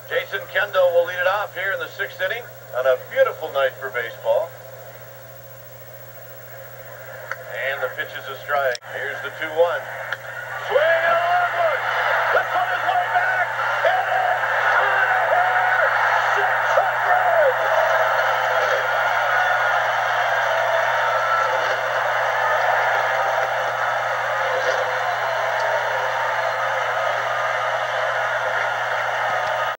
Jason Kendall will lead it off here in the 6th inning on a beautiful night for baseball. And the pitch is a strike. Here's the 2-1.